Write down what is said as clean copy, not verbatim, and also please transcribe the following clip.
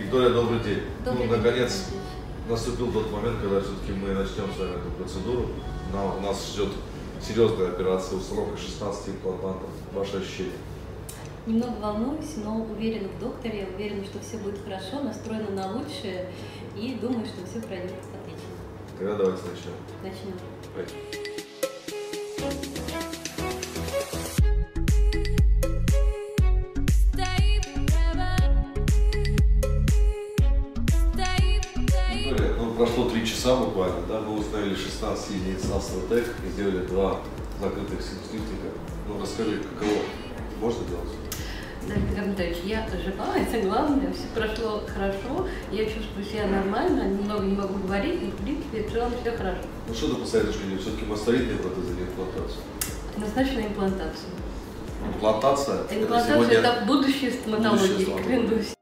Виктория, добрый день. Добрый день. Наконец наступил тот момент, когда все-таки мы начнем с вами эту процедуру. Нас ждет серьезная операция, установка 16 имплантантов. Ваши ощущения? Немного волнуюсь, но уверена в докторе, уверена, что все будет хорошо, настроена на лучшее и думаю, что все пройдет отлично. Тогда давайте начнем. Начнем. Прошло 3 часа буквально, да, мы установили 16 единиц Астратек и сделали 2 закрытых синус-лифтика. Ну, расскажи, каково? Можно делать? Да, Виктор Анатольевич, я жива, это главное, все прошло хорошо, я чувствую себя нормально, немного не могу говорить, но в принципе в целом все хорошо. Ну что ты посоветуешь людям? Все-таки мастеритные протезы или имплантацию? Назначена имплантация. Имплантация? Имплантация – это будущее стоматологии, клянусь.